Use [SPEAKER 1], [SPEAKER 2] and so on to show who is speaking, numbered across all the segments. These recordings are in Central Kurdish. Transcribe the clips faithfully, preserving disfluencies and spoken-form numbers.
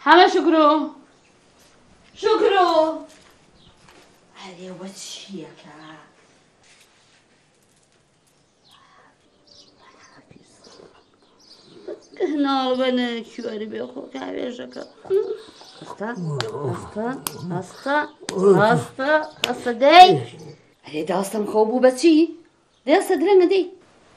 [SPEAKER 1] همه شکرو شکرو هلی و چیه که نه بنه کیوری بیخو که بیشکه استا استا استا استا استا دی هلی داستم خوبو بچی دست درنگ دی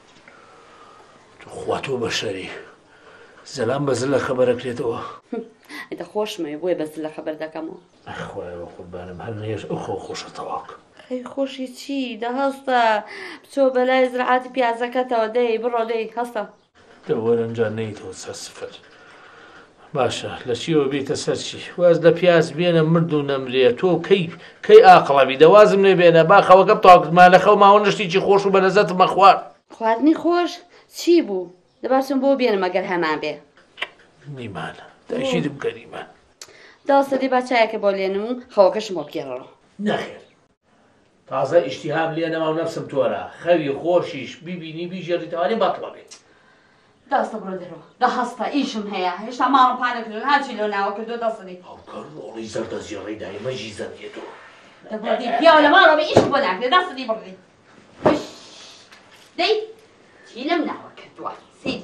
[SPEAKER 2] تو خواتو بشری زلام بزل خبرك ليتوه
[SPEAKER 1] انت خوش ما يبوي بس الخبر ده كمان
[SPEAKER 2] اخويا وقربانم هل نيش اخو خوش طواك
[SPEAKER 1] خي خوشي تشي ده هستا بتو بلاي زرعات بيازكتا ودي برو دي هستا
[SPEAKER 2] دولا جانيتو تسسفر باشا لشيو بيت سرشي واز لبياز بينا مردو نمريتو كي كي اقلبي دوازم نبينا باخا وقبطاك ما لخو ما ونشتي شي خوش وبلزات مخوار
[SPEAKER 1] خوارني خوش چی بو دبارشم بو بينم اگر همان بي
[SPEAKER 2] نيمان تأشيد بكريمان
[SPEAKER 1] داسته دي بچه که بالينمون خواكش ما بگرارو
[SPEAKER 2] نخير تازه اشتهام لي انا ما نفسم تورا خوي خوشيش بيبيني بيجري تواني بطلبي
[SPEAKER 1] داسته برو درو ده هستا ايشم هيا هشتا مارو پانه کردون هرچی لو ناو کردو داسته دي
[SPEAKER 2] او كارلو لي زرد زياري داي ما جيزان يدو
[SPEAKER 1] ده بردي بيولا مارو بي ايشم بناك داسته دي بردي وش دي چيلم ناو كردو سيدي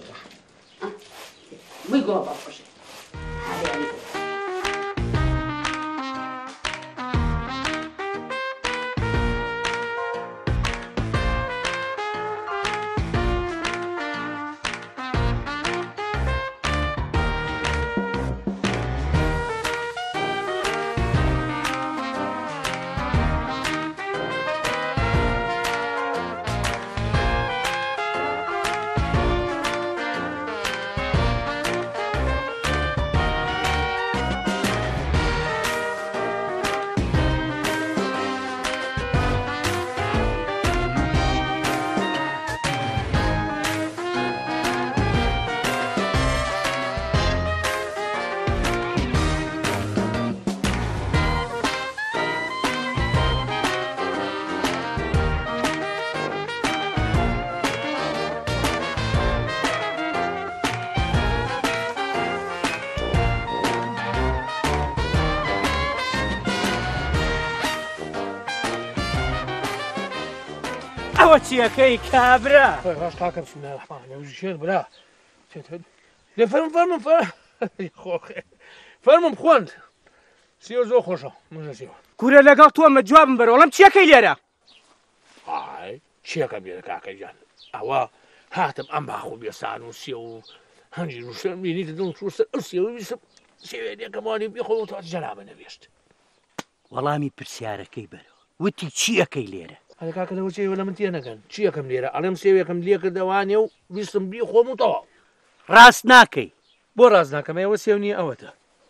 [SPEAKER 1] ويقول بابوشي هذا يعني
[SPEAKER 3] وتشيكي كابرا
[SPEAKER 2] راس كاكا بسم الله الرحمن الرحيم شيل بلا لي فرم فرم فرم خوخي فرم خوند سيو زو خوشا مش سيو
[SPEAKER 3] كورا لقال تو ما جواب مبر والله تشيكي ليرا
[SPEAKER 2] هاي تشيكا بيا كاكا جان اوا هاتم ام باخو بيسانو سيو هنجي نوشن بيني تدون شوس سيو سيو دي كمان بيخو تو جناب نبيشت
[SPEAKER 3] والله مي برسياركي برو وتي تشيكي ليرا
[SPEAKER 2] هذا كاكا لو شيء ولا منتي أنا كان شيء كم ليرة أنا مسوي كم ليرة كدواني وبيسم بيه خو مطوع
[SPEAKER 3] راس ناكي
[SPEAKER 2] بو راس ناكي ما يوسيوني أوته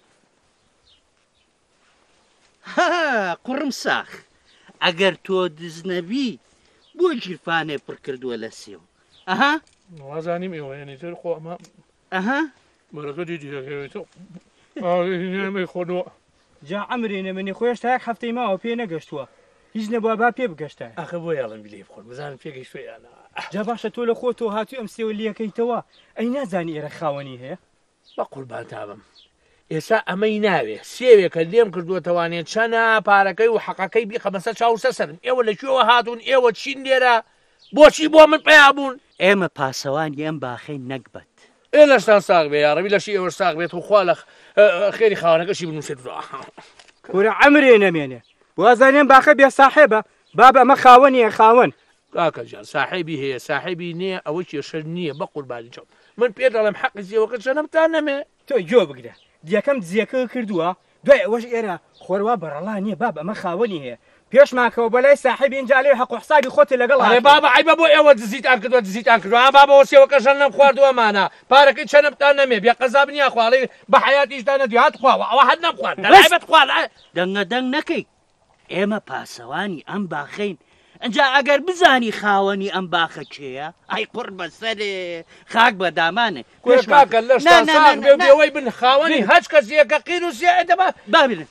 [SPEAKER 3] ها قرم ساخ اگر تو دزنبي بو جيرفانه بركرد ولا سيو اها
[SPEAKER 2] وازاني ميو يعني تر خو ما
[SPEAKER 3] اها
[SPEAKER 2] مرة دي دي تو آه ما خدوا
[SPEAKER 4] جا عمري مني خويش تاك حفتي ما وبي نقشتوا هیچ نبوا با پێ بگەشتە
[SPEAKER 2] ئەخە بۆ یاڵم بیلێ بخۆن بزانم پێگەی شوێیانە
[SPEAKER 4] جا باشە تۆ لە خۆ تۆ هاتووی ئەم سێوە لیەکەیتەوە ئەی نازانی ئێرە خاوەنی هەیە
[SPEAKER 2] بە قوربان تابم ئێستا ئەمەی ناوێ سێوێکە لێم کردووەتەوانێت چەنە پارەکەی و حەقەکەی بیخەمەسە چاوسە سەرم ئێوە لەکوێوە هاتوون ئێوە چین لێرە بۆچی بۆ من پێیابوون
[SPEAKER 3] ئێمە پاسەوانی ئەم باخەی نەکبەت
[SPEAKER 2] ئێ لەشتان ساغ بێ یاڕەبی لەشی ئێوە ساغ بێت و خوا لە خێری خاوەنەکەشی بنووسێت
[SPEAKER 4] کورە عەمرێ نەمێنێ وازانێن باخە بێ ساحێبە بابا ئەمە خاوەنیە خاوەن
[SPEAKER 2] کاکە جان ساحێبی هەیە ساحێبی نییە ئەوە کێشە نییە بە قوربانی چاو من پێ دەڵێم حەقی زیێوەکە چەنەمتان نەمێ
[SPEAKER 4] تۆ گوێ بگرە دیەکەم دزیەکە کردووە دوای ئەوەش ئێرە خۆروا بەڕەڵا نییە بابا ئەمە خاوەنی هەیە پێشماکەوە بەلای ساحێبی ئینجا لێ حەق و حسابی خۆتی لەگەڵ
[SPEAKER 2] هەڵێ بابا عیبە بۆ ئێوە دزیتان کردووە دزیتان کردووە بابا وەسیەوەکە ژەنەم خواردووەمانە پارەکەی چەنەمتان نەمێ بێ قەزاب نییە خواڵێ بە حەیاتیشدا نەدوێ هات خواوە ئەوە هەر نەمخوارد دەلایبەت خوارد
[SPEAKER 3] دەنگە دەنگ نەکەی ئێمە پاسەوانی ئەم باخەین ئەنجا ئەگەر بزانی خاوەنی ئەم باخە کێیە ئەی قوڕ بەسەرێ خاک بە دامانێ
[SPEAKER 2] کاکە لەشتا ساغ بێ بێوەی بن خاوەنی هەچ کەسێکە قیر و سێ دەبە
[SPEAKER 3] بابێنن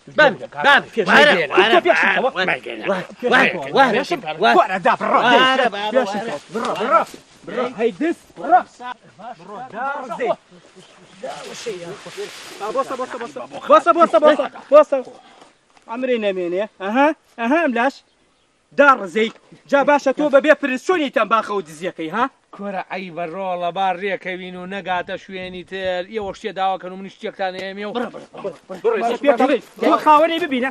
[SPEAKER 4] برا هاي دس برا برا دار زي بوسه بوسه بوسه بوسه بوسه بوسه بوسه عمري نمينه اها اها ملاش دار زي جا باشا تو ببي فرسوني تنباخه ودزيكي ها
[SPEAKER 2] کۆرە عیبە ڕۆڵە با ڕێکەوین و نەگاتە شوێنی تر ئێوە شتێ داواکەن و من شتێکتان ئێمێ و
[SPEAKER 4] خاوەنی ببینە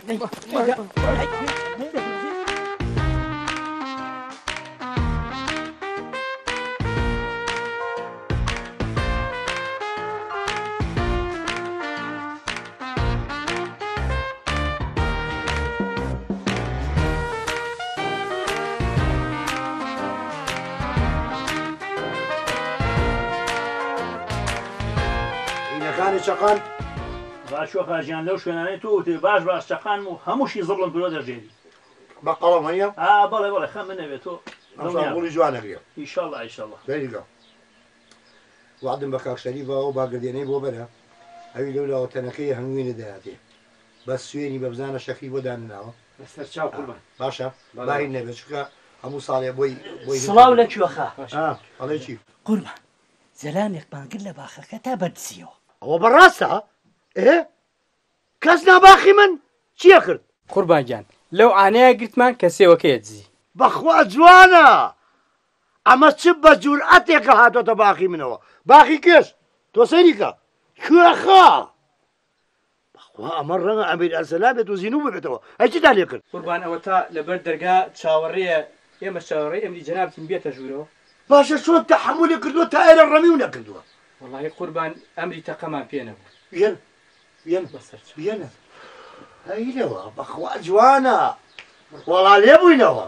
[SPEAKER 5] چقان
[SPEAKER 6] باشوە خاژیان لەو شوێنانەی تۆ باش باش چقان و هەمووشی زڵم برۆ دەژێری
[SPEAKER 5] بەقەڵم هەیە
[SPEAKER 6] ئا بەڵێ بەڵێ خەم من نەبێت تۆ
[SPEAKER 5] گوڵی جوانەگرێ
[SPEAKER 6] ئیشەڵڵا ئیشەڵڵا
[SPEAKER 5] دەریگە وعدم بە کاکشەریفەوە باگردێنەی بۆ بەرە ئەوی لەولاوە تەنەکەی هەنگوێنە دەهاتێ بە سوێنی بە بزانە شەخی بۆ دانناوە
[SPEAKER 4] لەسەر چاو قوربان
[SPEAKER 5] باشە باهی نەبێت چکە هەموو ساڵێ بۆی بۆی
[SPEAKER 3] سڵاو لە کوێخە
[SPEAKER 5] ئەڵێ چی
[SPEAKER 3] قوربان زەلامێکمان کرد لە باخەکە تا بەرزیەوە
[SPEAKER 5] ئەوە بەڕاستە ئێ کەس ناباخی من چییە کرد
[SPEAKER 4] قوربانگیان لەو ئانەیە گرتمان کە سێوەکەیە دزی
[SPEAKER 5] بەخوا جوانە ئەمە چ بە جورئەتێکە هاتۆتە باخی منەوە باخی کێش تۆ سەیریکە کوێخە بەخوا ئەمە ڕەنگە ئەمیر ئەرسەلا بێت و زیینوو ببێتەوە ئەی چیتا لێ کرد
[SPEAKER 4] قوربان ئەوە تا لەبەر دەرگا چاوەڕێیە ئێمە چاوەڕێی ئەمری جەنابتم بێتە ژوورەوە
[SPEAKER 5] باشە چۆن تەحمولی کردووە تا ئێرە ڕەمی و نەکردووە
[SPEAKER 4] وەڵاهی قوربان ئەمری تەقەمان پێ نەبوو
[SPEAKER 5] بێن بێن بێنە هەیلەوە بەخوا جوانە وەڵا لێ بووینەوە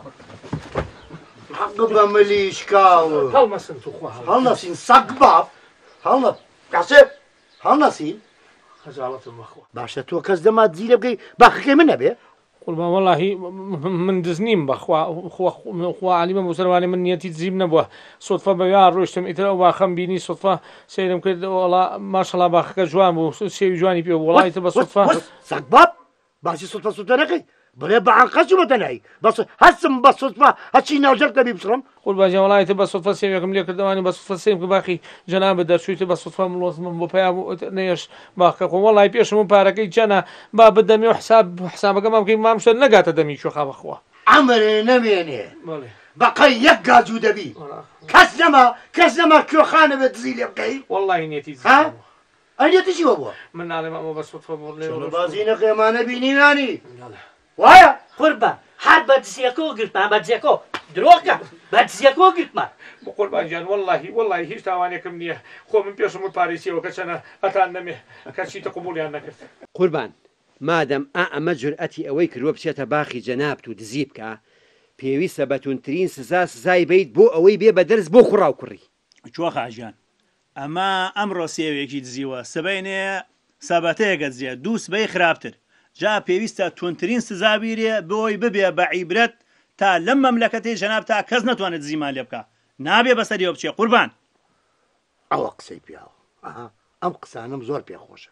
[SPEAKER 5] حەق بە ملیشکاوە
[SPEAKER 2] هەڵمەسن توخوا
[SPEAKER 5] هەڵنەسین سەگ باف هەڵنە کاسێ هەڵنەسین
[SPEAKER 2] خەجاڵەتم بەخوا
[SPEAKER 5] باشە تۆ کەس دەما جیرە بکەی باخەکەی من نەبێ
[SPEAKER 2] قوربان وەڵاهی من دز نیم بەخوا خوا عەلیمە بۆسەروانی من نیەتی دزیم نەبووە سۆتفە بەوێ ڕۆیشتم ئیتر ئەو باخەم بینی سۆتفە سەیرم کرد وەڵا ماشەڵا باخەکە جوان بوو سێوی جوانی پێ بوو وەڵی تر بە سۆتفە
[SPEAKER 5] سەگ باف باسی سوتفە سوتە نەکەی بڵێ بە عەنقەچ بەتە نایی بەس هەستم بە سوتفە هەچی ناوجەر دەبی بچڕم
[SPEAKER 2] قوربانجان وەڵی تر بە سۆتفە سێویەکەم لێ کردەوانی بە سۆتفە سێم کە باخی جەنابە دەرچوویتر بە سۆتفە مڵۆزمم بۆ پیا نەیەش باخەکە خۆ وەڵی پێشم و پارەکەی جەنە با بدەمێ و حساب حسابەکەمان بکەین مام شت نەگاتە دەمی شوخا بەخوا
[SPEAKER 5] ئەمرێ نەمێنێ
[SPEAKER 2] بەڵێ
[SPEAKER 5] بەقەی یەک گاجوو دەبی کەس نەما کەس نەما کوێخانە بێت دزی لێ بکەی
[SPEAKER 2] وەڵی نیەتی
[SPEAKER 5] ئەنێتی چی بۆ بووە
[SPEAKER 2] من ناڵێم ئەمە بە سۆتفە بۆ لێ
[SPEAKER 5] بازی نەقێمانە بینیوانی وایە
[SPEAKER 3] قوربان هەر بەدزیەکەوە گرتمان بەدزیەکە درۆکە بەدزیەکەوە گرتمان
[SPEAKER 2] قوربانجان وەڵی وەڵی هیچ تاوانێکم نییە خۆ من پێشم و پارێسیەوە کە چەنە ئەتان نەمێ کەچیتە قوبولیان نەکرد
[SPEAKER 7] قوربان مادەم ئا ئەمە جورئەتی ئەوەی کردووە بچێتە باخی جەنابت و دزی بکە پێویستە بەتونترین سزا سزای بیت بۆ ئەوەی بێ بە دەرز بۆ خوڕاو کوڕی
[SPEAKER 6] چوە خاژیان ئەمە ئەمڕۆ سێوێکی دزیوە سبەینێ سەبەتەیەکە دزیە دوو سبەی خراپتر جا پێویستە تونترین سزابیرێ بۆی ببێ بە عیبرەت تا لەم مەملەکەتی جەناب تا کەس نەتوانێت دزیمان لێ بکە نابێ بەسەریەوە بچێ قوربان
[SPEAKER 5] ئەوە قسەی پیاوە ئەها ئەم قسانم زۆر پێخۆشە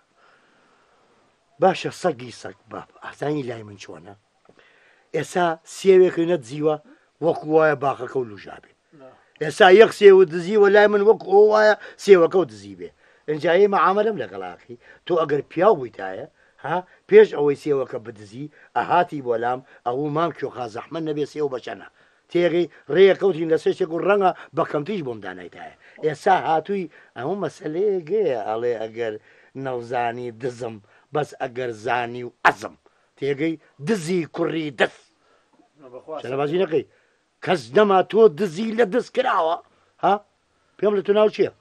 [SPEAKER 5] باشە سەگی سەگ باب ئاسانی لای من چۆنە ئێستا سێوێکی نەدزیوە وەکو وایە باخەکە و لوژابێ ئێستا یەک سێوە دزیوە لای من وەکو ئەو وایە سێوەکە و دزی بێ ئەنجایی مەعامەلەم لەگەڵاقی تۆ ئەگەر پیاو بوویتایە ها پێش ئەوەی سێوەکە بدزی ئەهاتی بۆ لام ئەوە مام کێخا زەحمەت نەبێ سێو بەچەنە تێگەی ڕێەکەوتین لە سێشێک و ڕەنگە بە کەمتیش بۆم دانایتایە ئێستا هاتووی ئەمە مەسلەیە گەیە ئەڵێ ئەگەر نەوزانی دزم بەس ئەگەر زانی و ئەزم تێگەی دزی کوڕی دەست شەرەبازی نەکەی کەس نەما تۆ دزی لە دەست کراوە ها پێم لە تو ناو چییە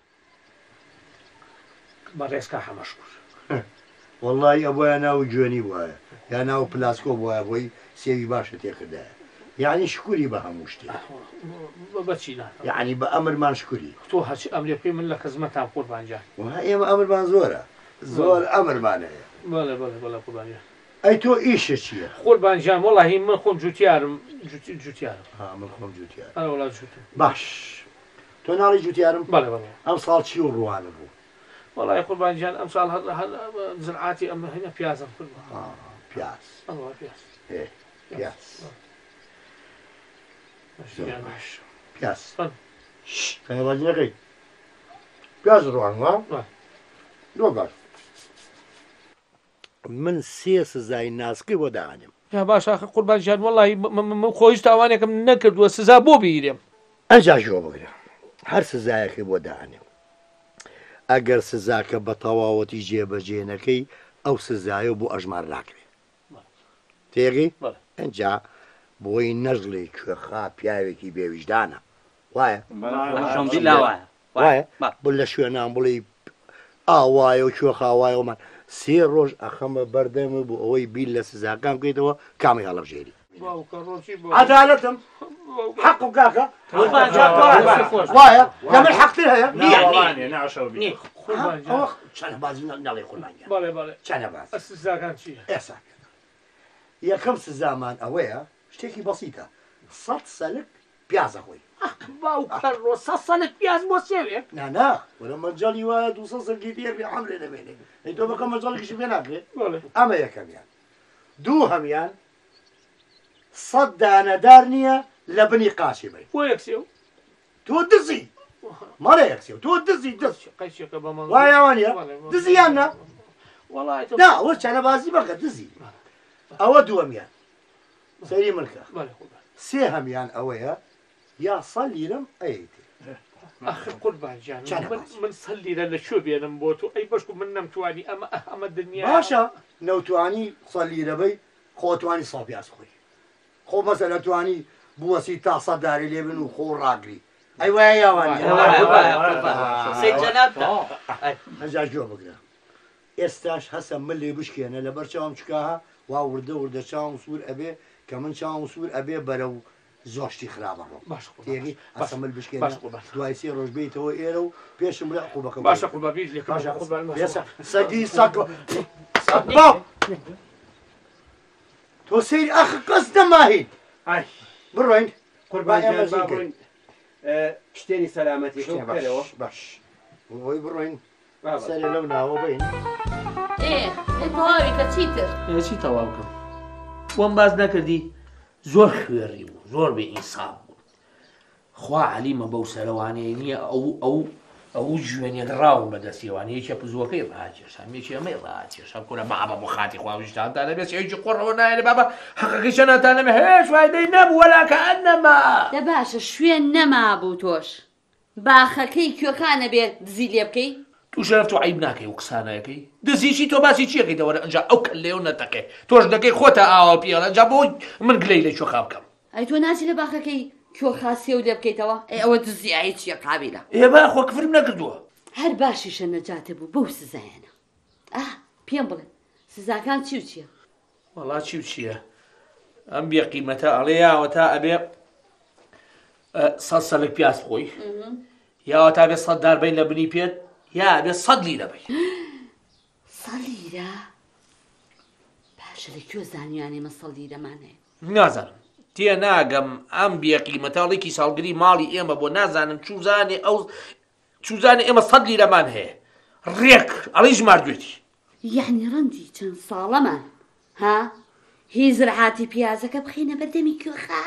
[SPEAKER 2] بە ڕێزکە هەمەشکوش
[SPEAKER 5] وەڵی ئەوە ناو جوێنی وایە یا ناو پلاسکۆ وایە بۆی سێوی باشە تێکردایە یعنی شکوری بە هەموو شتێ
[SPEAKER 2] بەچینا
[SPEAKER 5] یعنی بە ئەمرمان شکوری
[SPEAKER 2] تۆ هەچ ئەمرێ پێی من لە خزمەتان قوربانجان
[SPEAKER 5] ئێمە ئەمرمان زۆرە زۆر ئەمرمان هەیە
[SPEAKER 2] بەڵێ بەڵێ بەڵێ قوربانجان
[SPEAKER 5] ئەی تۆ ئیشە چییە
[SPEAKER 2] قوربانجان وەڵی من خۆم جوتیارم جوتیارم
[SPEAKER 5] من خۆم جوتیار
[SPEAKER 2] وڵا جوتم
[SPEAKER 5] باش تۆ ناڵی جوتیارم
[SPEAKER 2] بەڵێ بەڵێ
[SPEAKER 5] ئەم ساڵ چی و ڕوانە بوو
[SPEAKER 2] وەڵی قوربانجان ئەم ساڵ زرعاتی ئەمە هەینە پیازم کرد
[SPEAKER 5] پیاز
[SPEAKER 2] پیاز
[SPEAKER 5] پیاز
[SPEAKER 2] باش
[SPEAKER 5] پیاز خەیەڵی نەکەی پیاز ڕوان وا دۆ باش من سێ سزای ناسکی بۆ داهانم
[SPEAKER 2] یا باش ئاخە قوربانجان وەڵی من خۆیش تاوانێکم نەکردووە سزا بۆ بیرێم
[SPEAKER 5] ئەنجا ژۆ بگرە هەر سزایەکی بۆ داهانم ئەگەر سزاکە بە تەواوەتی جێبەجێ نەکەی ئەو سزایە بۆ ئەژمار ناکرێت تێگەی ئەنجا بۆی نەژڵی کوێخا پیاوێکی بێویژدانە وایە وایە بڵ لە شوێنان بڵی ئاوایە و کوێخاوایەوەمان سێ ڕۆژ ئەخەمە بەردەمە بۆ ئەوەی بیل لە سزاکان بکەیتەوە کامی هەڵەبژێری عەدالەتم حەق و کاکە وایە لە من حەقتر هەیە چەنە بازی نەڵێ قوربانیان چەنە باز
[SPEAKER 2] سزاکان چییە؟
[SPEAKER 5] ئێستا یەکەم سزامان ئەوەیە شتێکی بەسیتە سەد سەلک پیازە خۆی
[SPEAKER 2] باوکەڕۆ سە سەلک پیاز بۆ سێوێ
[SPEAKER 5] نانا وەرە مەجاڵی وایە دوو سە سەرگی دێ بێ حەملێ دەبێنێ ئەی تۆ بەکەم مەجاڵێکیشی پێ ناکرێت ئەمە یەکەمیان دوو هەمیان سەد دانەدار نییە لە بنی قاچی بێ
[SPEAKER 2] بۆ یەکسێو
[SPEAKER 5] تۆ دزی مەڵێ یەکسێو تۆ دزی دز وایەوە نیە دزییان نا نا وە چەنە بازی بەکە دزی ئەوە دووەمیان سەیری ملکە سێ هەمیان ئەوەیە یا سەد لیرەم ئەیتێ
[SPEAKER 2] ئەخر قوربانجان من سەد لیرە لە کوێ بێنم بۆ تۆ ئەی بەشکو من نەمتوانی ئەمە ئەمە دنیا
[SPEAKER 5] باشە نەوتوانی سەد لیرەبەی خۆتوانی سەڵ پیاز خۆی خۆ مەسەلە توانی بوەسی تا سەد داری لێ بن و خۆ ڕاگری ئەی وایە یاوانی ئەنجا گوێ بگرە ئێستاش هەسە من لێ بشکێنە لەبەر چاوم چکاها وا وردە وردە چاوم سوور ئەبێ کە من چاوم سوور ئەبێ بەرەو زۆشتی خراپەڕۆ تێگەی هەسە مل بشکێنە دوای سێ ڕۆژ بێتەوە ئێرە و پێشم لە قوبەکە
[SPEAKER 2] باشە
[SPEAKER 5] سەگی سەگ باو تۆ سەیری ئەخ قەس دەماهین بڕۆین
[SPEAKER 7] قوربان شتێنی سەلامەتی
[SPEAKER 5] باش بۆی بڕۆین سەرێ لەو ناوە بین
[SPEAKER 1] تەواوی کە چیتر
[SPEAKER 2] چی تەواو بکەم وەم باز نەکردی زۆر خوێڕی بوو زۆر بێ ئینساب بوو خوا عەلیمە بەو سەرەوانەیە نییە ئەو ئەو ئەو ژوێنێک ڕاون بەدەستیێوان یەکێ پزوەکەی ڕاکێشا یەکی ئەمەی ڕاکێشا کورە مابە بۆ خاتی خواویشتانتان دەبێت یەکی قوڕەوە نایێنێ بابە حەقەکەی شەناتانەمە هێش وایدەی نەبوو وەلا کەئەنەما
[SPEAKER 1] دە باشە شوێن نەما بوو تۆش باخەکەی کوێخانە بێت دزی لێ بکەی
[SPEAKER 2] تو شەرەف تۆ عیب ناکەی و قسانەکەی دزیشی تۆ باسی چیەکەی دەوەرە ئەنجا ئەو کە لێو نەتەکەی تۆش دەکەی خۆتە ئاوا پێڵە ئەنجا بۆی من گلەی لە کوێخا بکەم
[SPEAKER 1] ئەی تۆ ناچی لە باخەکەی کوێخا سێو لێ بکەیتەوە ئەی ئەوە دزیایی چییە قابیلە
[SPEAKER 2] ئێ با خۆ کفرم نەکردووە
[SPEAKER 1] هەر باشیشە نەجاتە بوو بەو سزایانە ئا پێم بڵێ سزاکان چی و چییە
[SPEAKER 2] وەڵا چی و چییە ئەم بێ قیمەتە ئەڵێ یاوە تا ئەبێ سەد سەلک پیاز خۆی یاوە تا بێ سەد دار بین لە بنی پێت یا بێ سەد لیرە بی
[SPEAKER 1] سەد لیرە باشە لەکوێ زانیوانێ مە سەد لیرەمان هەیە
[SPEAKER 2] نازانم تێ ناگەم ئەم بێ قیمەتاڵێکی ساڵگری ماڵی ئێمە بۆ نازانم چوزانێ ئەو چوزانێ ئێمە سەد لیرەمان هەیە ڕێک ئەڵی ژماردوێتی
[SPEAKER 1] یعنی ڕەندی چەند ساڵەمان ها هی زرعاتی پیازەکە بخینە بەردەمی کوێخا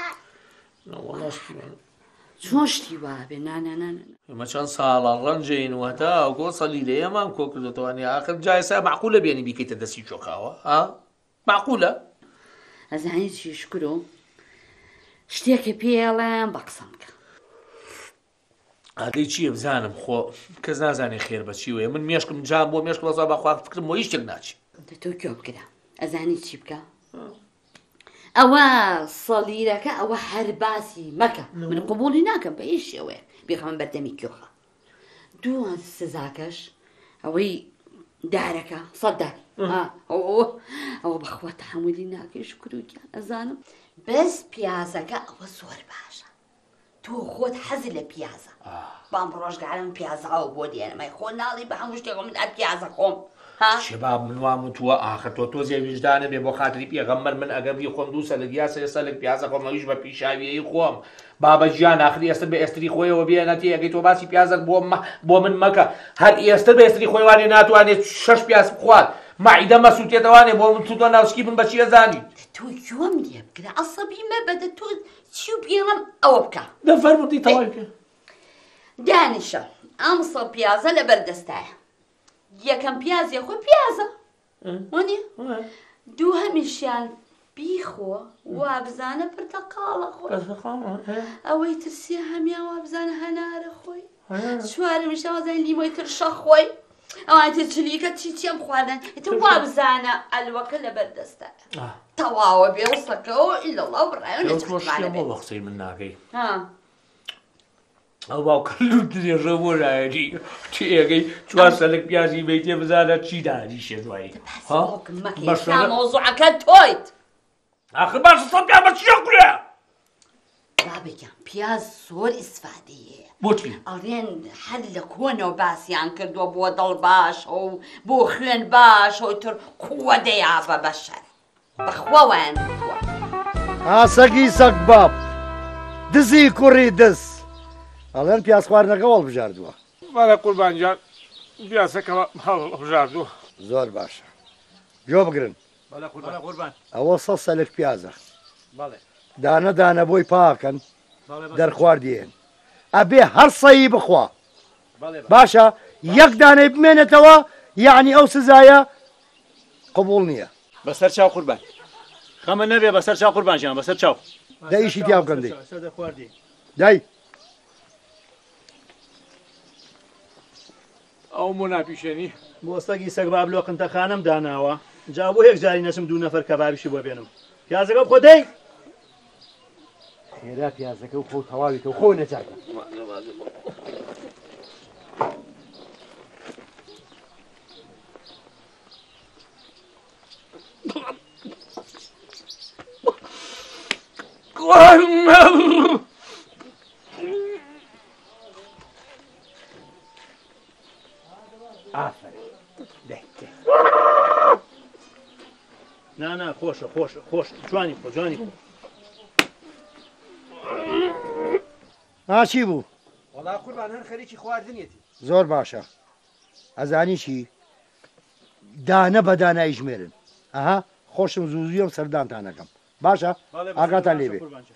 [SPEAKER 1] چۆن شتی وابێ نانانان
[SPEAKER 2] ئێمە چەند ساڵە ڕەنجین وەتا ئەو گۆ سەد لیرەیەمان کۆ کردوتەوەنی ئاخر جایسا معقولە بێنی بیکەیتە دەستی چۆخاوە ها معقولە
[SPEAKER 1] ئەزانی چی شکرۆ شتێکە پێڵێم بە قسەم بکە
[SPEAKER 2] ئادەی چییە بزانم خۆ کەس نازانێ خێر بە چی وێ من مێشکم جام بۆ مێشک بەزا بەخوا فکرم بۆ هیچ شتێک ناچی
[SPEAKER 1] تۆ گوێ بگرە ئەزانی چی بکە ئەوە سەلیرەکە ئەوە هەر باسی مەکە من قبولی ناکەم بە هیچ شێوەیە بێخەمە بەردەمی کێوخە دووان سزاکەش ئەوەی دارەکە سەد دار ئەوە بەخوا تەحمولی ناکەی شکروگیان ئەزانم بەس پیازەکە ئەوە زۆر باشە تۆ خۆت حەزی لە پیازە بام ڕۆژگارم پیازاوە بۆ دێنمەی خۆ ناڵی بە هەموو شتێک من ئەت پیازە خۆم
[SPEAKER 2] شباب منوام تووە ئاخر تۆ تۆزێ ویژدانە بێ بۆ خاتری پێغەمبەر من ئەگەری خۆم دوو سەلک یا سێ سەلک پیازە خۆم ئەویش بە پیشاویەی خۆم بابە ژیان ئاخری ئێستر بە ئێستری خۆیەوە بێنەتی ئەگەی تۆ باسی پیازت بۆ بۆ من مەکە هەر ئێستر بە ئێستری خۆی وانێ ناتوانێت شەش پیاز بخوات مەعیدە مەسووتێتەوانێ بۆ من تووتۆ ناوسکی بن بە چیە زانی
[SPEAKER 1] تۆ گوێم لێ بکرە عەسەبی مەبەدە تۆ چی و پێڵم ئەوە بکە
[SPEAKER 2] دەفەرمووتی تەواوی پێ
[SPEAKER 1] دانیشە ئەم سەڵ پیازە لە بەردەستایە یەکەم پیازی خۆ پیازە وانێ دوو هەمیشیان بیخۆ وا بزانە پرتەقاڵە خۆی ئەوەی ترسیە هەمیان وا بزانە هەنارە خۆی چوارمیش ئەوازای لیمۆی ترشە خۆی ئەوان تر چلیکە چیچیەم خواردن ئێتە وا بزانە ئەلوەکە لە بەردەستایە تەواوە بێ وسەکەەوە ئیلەڵا بڕایەوە
[SPEAKER 2] قسەی من ناکەی
[SPEAKER 1] ها
[SPEAKER 2] ئەو باوکە لوت درێژە بۆ لایەنی چی ئێگەی چوار سەلک پیازی بیتێ بزانە چی دانیشێ دوایی
[SPEAKER 1] مۆزوعەکە تۆیت
[SPEAKER 2] ئاخر باشە سەد پیا بە چیە قورێ
[SPEAKER 1] بابێکیان پیاز زۆر ئیسفادەیە
[SPEAKER 2] بۆچی
[SPEAKER 1] ئەڵێن هەر لە کۆنەوە باسییان کردووە بۆ دڵ باش و بۆ خوێن باش و تر قووە دەیا بە بەشەر بەخواوایان وتووە
[SPEAKER 5] ئاسەگی سەگ باب دزی کوڕی دز ئەڵێن پیاز خواردنەکە هەڵ بژاردووە
[SPEAKER 2] بەڵێ قوربانجان پیاسەکە هەڵبژاردووە
[SPEAKER 5] زۆر باشە گوێ بگرن ئەوە سە سەلک پیازە دانە دانە بۆی پاکەن دەرخواردیێن ئەبێ هەر سەیی بخوا باشە یەک دانەی بمێنێتەوە یعنی ئەو سزایە قبول نییە
[SPEAKER 6] بەسەر چاو قوربان خەمە نەبێ بەسەر چاو قوربانجان بەسەر چاو
[SPEAKER 5] دەیشی تیا بکەن دەی دای
[SPEAKER 2] ئەو مۆناپیشێنی
[SPEAKER 6] بۆ سەگی سەگ بابلۆ قنتەخانەم داناوە جا بۆ یەک جاری نەچم دوو نەفەر کەبابیشی بۆ بێنم پیازەکە بخۆ دەی
[SPEAKER 7] خێرا پیازەکە و خۆ تەواویتەوە خۆ نەجارکە
[SPEAKER 6] نا نا خۆشە خۆشە خۆش جوانی خۆ جوانی خۆ
[SPEAKER 5] ئاچی بوو
[SPEAKER 7] وەڵا قوربان هەر خەریکی خواردنێتی
[SPEAKER 5] زۆر باشە ئەزانی چی دانە بە دانایی ژمێرن ئەها خۆشم زووزویەم سەردانتانەکەم باشە ئاگاتان لێبێ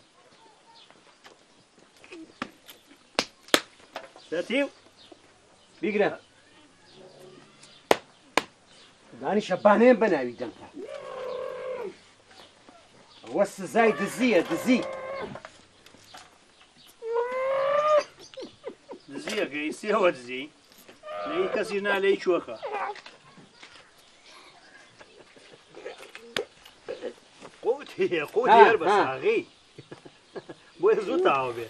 [SPEAKER 6] سەتیو
[SPEAKER 7] بیگرە دانیشە بانێن بەناوی دەمتا ئەوە سزای دزیە دزی
[SPEAKER 6] دزیە گەیسیەوە دزی لەی کەسی نالەی چۆخە قوتی قوتی هەر بە ساغی بۆیە زوو تاوە بێ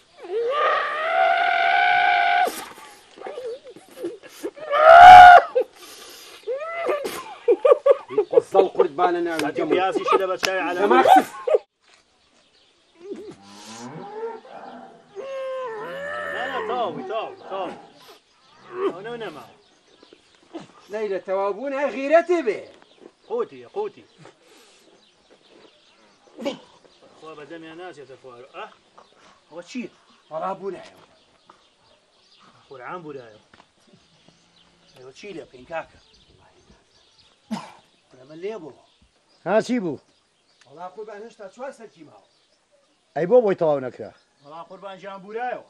[SPEAKER 7] قسەڵ قوربانە ناوی جەمو
[SPEAKER 6] پیازیشی لە بەرچاوی عەلەمە تاوی تاوی تاوی ئەوە نەما
[SPEAKER 7] نەی لە تەواوبوون هەر غیرەتێ بێ
[SPEAKER 6] قوتی قوتی خوا بەدەمیان ناچێتە خوارە ئە ئەوە چییە؟
[SPEAKER 7] وەڵا بوونایەوە
[SPEAKER 6] خورعان بورایە ئەوە چی لێ بکەین کاکە ئەمە لێ بوو
[SPEAKER 5] هاچی بوو
[SPEAKER 7] وەڵا قوربان هێشتا چوار سەرکی ماوە
[SPEAKER 5] ئەی بۆ بۆی تەواو نەکرا
[SPEAKER 6] وەڵا قوربانجیان بورایەوە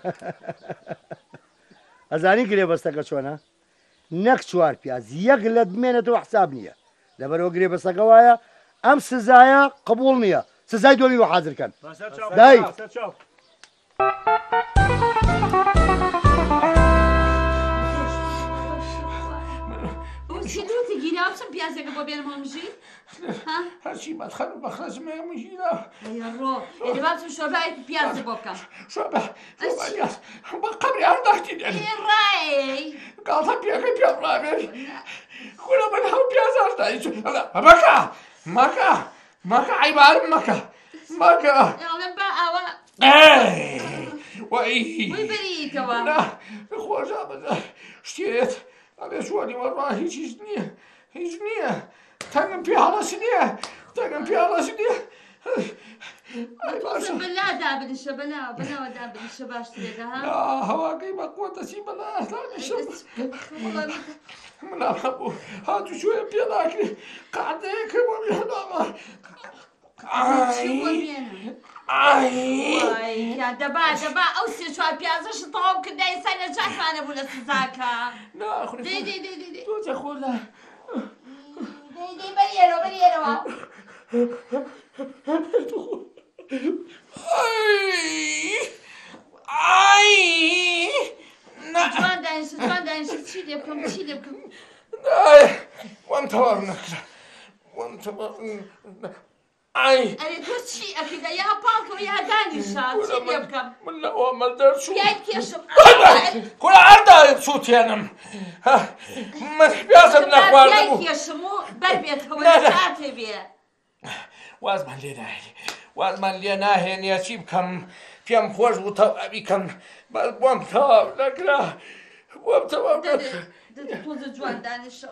[SPEAKER 5] ئەزانی گرێبەستەکە چۆنە نەک چوار پیاز یەک لە بمێنێتەوە حساب نییە لەبەرەوە گرێبەستەکە وایە ئەم سزایە قبول نییە سزای دۆمی بە حازرکەن دای
[SPEAKER 1] دوتی گیرا بچم پیازێکە بۆ بێنم هەمژی
[SPEAKER 2] هەرچی بەدخەن و بەخرەجمە مژیرە
[SPEAKER 1] ڕۆ ئێدە بابچم شۆربایەکی پیازە بۆ بکەم
[SPEAKER 2] بە قەبری هەر داختی دێن
[SPEAKER 1] ڕای
[SPEAKER 2] گاڵتە پێەکەی پێ ڕابێت خورە من هەم پیاز هەشتایی مەکە مەکە مەکە عیبارم مەکە مەکە
[SPEAKER 1] ئەڵێم با ئەوە
[SPEAKER 2] وەی
[SPEAKER 1] وی بەریتەوە
[SPEAKER 2] خۆشە بەدە شتێت ئەبێ شوانی وەڕوا هیچیش نییە هیچ نییە تەنگم پێ هەڵەسی نییە تەنگم پێ هەڵەسی نییە
[SPEAKER 1] بەلا دابنیشە بەلا بەلاوە دابنیشە باشترێدا ها
[SPEAKER 2] هەواگەی بە قوتەسی بەلا منام هەبوو هاتو شوێ پێ ناکرێ قادەیەکە بۆ بێنامە
[SPEAKER 1] یا دەبا دەبا ئەو سێ چوار پیازەش تەواو کردای ئێستا نەجاتمانە بوو لە سزاکە دەی دەی دەی دەی دەی
[SPEAKER 2] تۆ خۆدا
[SPEAKER 1] دەی دەی بەریێرەوە بەریێرەوە جوان دانیشت جوان دانیشت چی لێ بکەم چی لێ بکەم
[SPEAKER 2] وام تەواو نەکرا وام تەواو ئای
[SPEAKER 1] ئەرێ تۆ چی ئەکەیدا یا پاڵکەوە یا دانیشە چی لێ بکەم
[SPEAKER 2] من لە ئەوە دەرچوو
[SPEAKER 1] یای کێشم
[SPEAKER 2] کوڵە ئەردایە چوتێنم من پیازم نەخواردم
[SPEAKER 1] یای کێشم و بەربێتەوە ساتێ بێ
[SPEAKER 2] وازمان لێ ناهێنێ وازمان لێ ناهێنێ چی بکەم پێم خۆش بوو تەواو بیکەم بۆم تەواو نەکرا بۆم تەواو نەکرا
[SPEAKER 1] تۆزە جوان دانیشە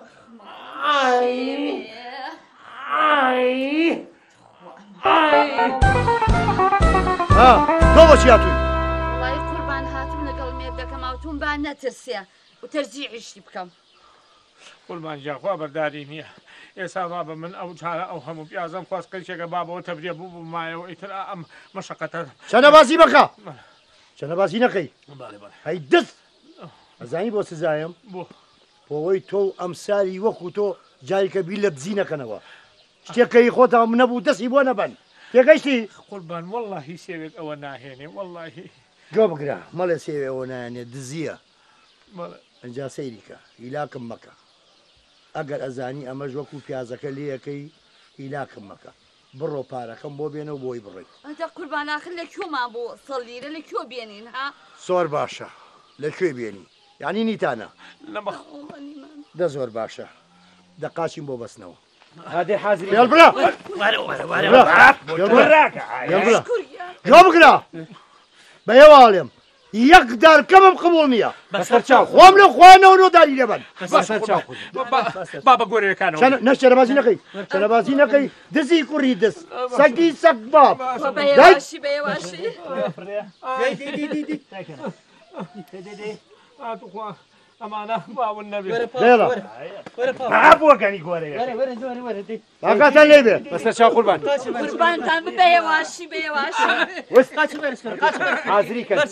[SPEAKER 5] تۆ بۆچی هاتووی؟
[SPEAKER 1] وڵی قوربان هاتوو لەگەڵ مێردەکەم ئاوتون با نەترسێ و تەرجیعیشتی بکەم
[SPEAKER 2] قوربان جاخوا بەرداری نییە ئێستا با بە من ئەو چارە ئەو هەموو پیازم خواست قەیچێکە بابەوە تەبرێ بوو بوومایەوە ئیتر ئەم مەشەقەتە
[SPEAKER 5] چەنەبازی بەکە چەنەبازی نەکەی هەی دەست ئەزانی بۆ سزایم
[SPEAKER 2] بۆ
[SPEAKER 5] بۆەوەی تۆ ئەم ساری وەکو تۆ جارێکە بی لە بزی نەکەنەوە شتێکەکەی خۆتە نەبوو دەستی بۆ نەبەن تێگەیشتی
[SPEAKER 2] قوربان وەڵڵاهی سێوێت ئەوە ناهێنێ وەڵڵاهی
[SPEAKER 5] گۆ بگرە مەڵێ سێوێەوە نایەنێت دزیە
[SPEAKER 2] بەڵێ
[SPEAKER 5] ئەنجا سەیریکە هیلاکم مەکە ئەگەر ئەزانی ئەمەش وەکو پیازەکە لێەکەی هیلاکم مەکە بڕۆ پارەکەم بۆ بێنە و بۆی بڕێت
[SPEAKER 1] ئەدا قوربان آخر لە کوێمان بۆ سەڵلیرە لە کوێ بێنین ها
[SPEAKER 5] زۆر باشە لەکوێ بێنی یعنی نیتانە
[SPEAKER 2] نەبەخ
[SPEAKER 5] دە زۆر باشە دەقاچین بۆ بەستنەوە
[SPEAKER 7] هادێ حازری
[SPEAKER 5] هێڵ بڕە گۆ بگرە بە هێواڵێم یەک دارکەمم قبوڵ نییە خۆم لە خوانەوە نۆداری لێبن
[SPEAKER 2] بابە گۆرەکانەوە
[SPEAKER 5] نە شەرەبازی نەکەی شەرەبازی نەکەی دزی کوڕی دەست سەگی سەگ باب
[SPEAKER 1] بەهێواشی بەهێواشی
[SPEAKER 2] ئەمانە باون نەبێت
[SPEAKER 5] لێرە
[SPEAKER 6] بۆگەنی گۆرەیە
[SPEAKER 5] باکاتان لێ بێ
[SPEAKER 7] بەسەر چاو قوربان
[SPEAKER 1] قوربانتان بەهێواشی بەهێواشی
[SPEAKER 7] حازری کرد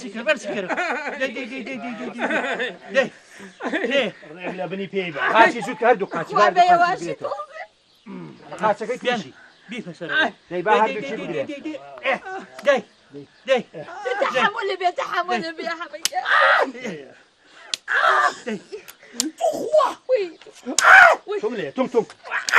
[SPEAKER 6] لە بنی پێی بە
[SPEAKER 7] قاچی جووت هەردوو قاچی
[SPEAKER 1] وا بەهێواشی
[SPEAKER 7] قاچەکەی پێشی دەی با هەردووکی بگرێ
[SPEAKER 1] تحمل بێ تحمل بێ حەمەکە
[SPEAKER 6] تم لێ تم تم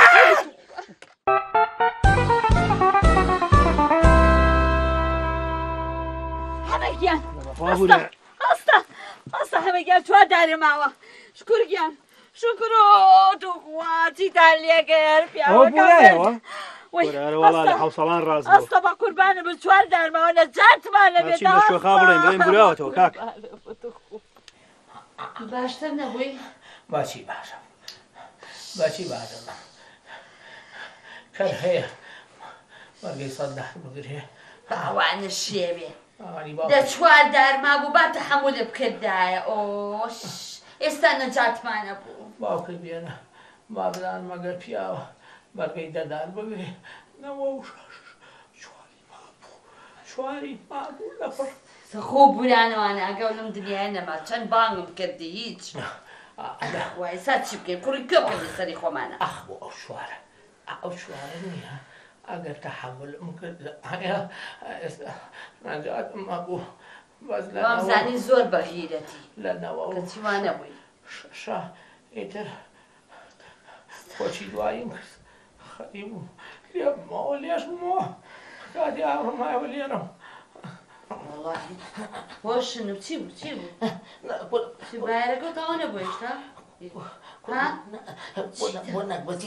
[SPEAKER 1] هەمەگیان ئەستا ئەستا هەمەگیان چوار دارێ ماوە شکورگیان شکرۆ دوخواتیتان لێگەر پیاوەکە
[SPEAKER 6] وەڵا حوسەڵان ڕاست
[SPEAKER 1] ئەستا بە قوربانە بە چوار دارماوە نەجاتمانە بێت
[SPEAKER 6] چین بە شوێخا بڵێن بڵێن براوەتەوە کاک
[SPEAKER 1] باشتر نەبووی
[SPEAKER 2] باچی باشە باچی باشە کەر هەیە وەرگەی سەد دار بگرێ
[SPEAKER 1] ئەوانە شێوێ
[SPEAKER 2] ئەوانی
[SPEAKER 1] دە چوار دارما بوو با تەحمولە بکردایە ئۆش ئێستا نەجاتمانە بوو
[SPEAKER 2] باوکە بێنە بابران مەگەر پیاوە بەرگەی دەدار بگرێ نەوە و چواری مابوو چواری مابوو لەپڕ
[SPEAKER 1] خۆ بورانەوانە ئەگەڵم دنیای نەما چەند بانگم کردی هیچ وای سا چی بکەین کوڕی کێ بکەین سەری خۆمانە
[SPEAKER 2] ئەخ بۆ ئەو شوارە ئەو شوارە نییە ئەگەر تەحملم کرد هەیە نەجاتم مەبوو بەس
[SPEAKER 1] وامزانی زۆر بەغیرەتی
[SPEAKER 2] لەنەوە
[SPEAKER 1] کە چیوانە بووی
[SPEAKER 2] شا ئیتر خۆچی دواییم کرد خەری بوو لێ بمەوە لێش بمەوە کاتی ئاڕمایەوە لێنەوە
[SPEAKER 1] والله هۆشنم چی بوو چی بوو چی بایرەکە تەواو نەبوو هێشتا
[SPEAKER 2] بۆ نەکبەتی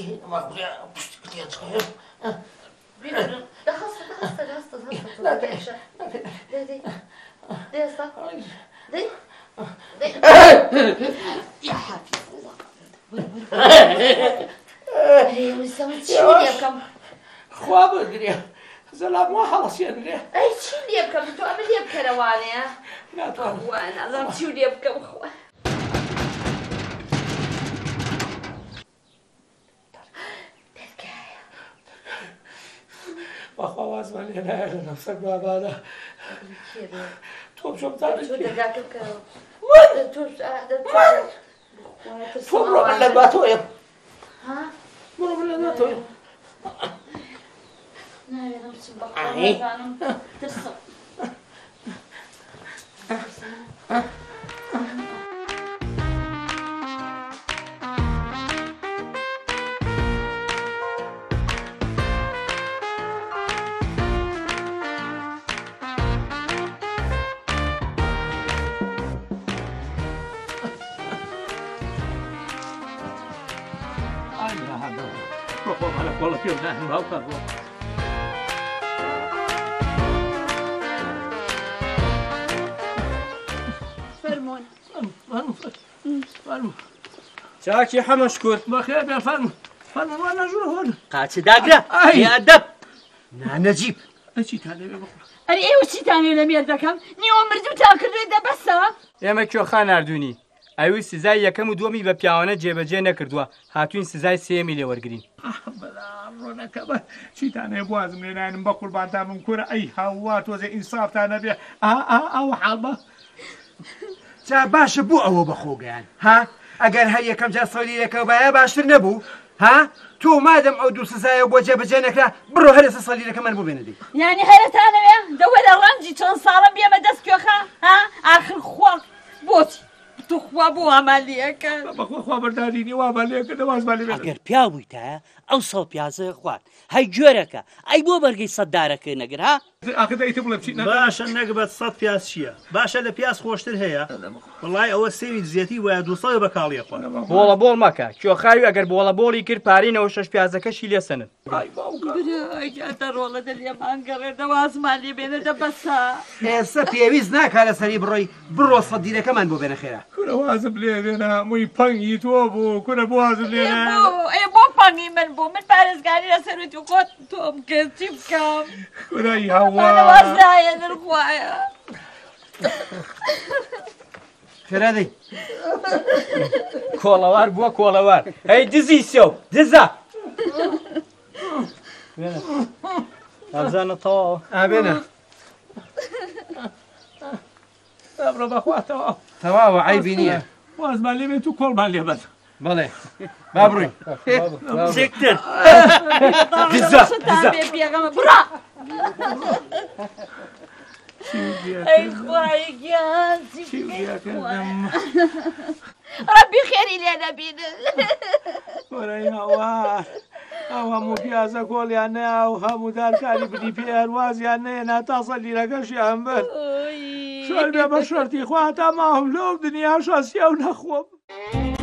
[SPEAKER 1] دەخەستە دەخەستە دەستە دەستە دەی دەستا دەی دەی یا حەفیظ وڵڵا چی لێ بکەم
[SPEAKER 2] خوا بگرێ زەلام وا هەڵەسێن لێ
[SPEAKER 1] ئەی چی لێ بکەم تۆ ئەمە لێ بکەرەوانەیە
[SPEAKER 2] ناتوانم
[SPEAKER 1] نازانم چی لێ بکەم خوا
[SPEAKER 2] بەخوا وازمان لێ نایە لە نەفسەر بابانە تۆ بچۆم زانست تۆ بڕۆ من لە دواتۆیە بڕۆ من لە دواتۆیە
[SPEAKER 1] ناوێنم بچم بەخۆم ترسم
[SPEAKER 2] والله كيف نحن باوكر
[SPEAKER 8] فرمون
[SPEAKER 2] فرمو فرمو
[SPEAKER 4] چاکی حەمەشکوت
[SPEAKER 2] بخير يا فرمو فرمو وانا جور هون
[SPEAKER 3] قاچ داگرە یادەب
[SPEAKER 7] نەجیب
[SPEAKER 2] ايشي تاني بقول
[SPEAKER 8] ئەری ئێوە چیتانی لە مێر دەکەم نیوە مردوتان کردوێ دەبەسە
[SPEAKER 4] ئێمە کێخان نردوونی ئەوی سزای یەکەم و دووەمی بە پیاوانە جێبەجێ نەکردووە هاتوین سزای سێمی لێ وەرگین
[SPEAKER 2] ڕۆنەکە بە چیتانێ بوازم لێنانم بە قوربانتانم کورە ئەی هاوا تۆزێ ئینسافتانە بێ ئەو حاڵبە
[SPEAKER 7] جا باشە بوو ئەوە بەخۆگەیان ها ئەگەر هەر یەکەم جا سەلیرەکە بایە باشتر نەبوو ها تۆ مادەم ئەو دوو سزایە بۆ جێبەجێ نەکرا بڕۆ هەر ئێستا سەلیرەکەمان بۆ بێنە دی
[SPEAKER 8] یانی هەرەتانەوێ دەوەرە ڕەنجی چۆن ساڵم بێمە دەست کوێخە ها ئاخر خوا بۆچی تو خوا بۆ ئامالیەکە
[SPEAKER 2] بەخوا خوا بەردارینی وا بالێکە دەوازبالی بێت
[SPEAKER 3] ئەگەر پیا بوویتە ئەو سەڵ پیازە خوارد هەی گوێرەکە ئەی بۆ بەرگەی سەددارەکە نەگر ها
[SPEAKER 2] ئاخر دەیتە بڵێ بچیت
[SPEAKER 6] باشە نەگبەت سەد پیاز چییە باشە لە پیاز خۆشتر هەیە وڵای ئەوە سێوی زیەتی وایە دووسەد بە کاڵیە خۆ
[SPEAKER 4] بۆڵە بۆڵ مەکە کێخاوی ئەگەر بۆڵە بۆڵی کرد پارینەوە شەش پیازەکەشی لێ سەنن
[SPEAKER 8] ئەیجاتە ڕۆڵە دەلیەمان گەڕێ دەوازمان لێ بێنە دەبەسە
[SPEAKER 7] ئێستا پێویست ناکا لە سەری بڕۆی بڕۆ سەدیرەکەمان بۆ بێنە خێرا
[SPEAKER 2] کورە وازم لێ بێنە مووی پەنگی تۆ بوو کورە بوازم لێ
[SPEAKER 8] ئێ بۆ پەنگی من بوو من پارێزگاری لە سەروەتی خۆت تۆم کرد چی بکەم
[SPEAKER 2] کورەی هەوا
[SPEAKER 8] وازایە دڵخوایە
[SPEAKER 7] خێرادەی
[SPEAKER 4] کۆڵەوار بووە کۆڵەوار هەی دزی سێو دزە ئازانە تەواو
[SPEAKER 7] ئابێنە
[SPEAKER 2] ئەمڕۆ بەخواتەوە
[SPEAKER 7] تەواوە عیبی نییە
[SPEAKER 2] وازمان لێ بێت و کۆڵمان لێ بەت
[SPEAKER 7] بەڵێ با بڕۆین
[SPEAKER 3] چێکتر
[SPEAKER 7] دزە دزە
[SPEAKER 8] بێغەمە بڕە ئەی خوای گیان ڕەبی خێری لێ نەبینن
[SPEAKER 2] وەرەی هەوا ئەو هەموو پیازە کۆڵیان نەیە و هەموو دارکاری بدی پێوازیان نەیە تا سەلیرەکەشیان بن شەر بێ بە شەرتی خوا تا ماهم لەو دنیاشە سێو نەخۆم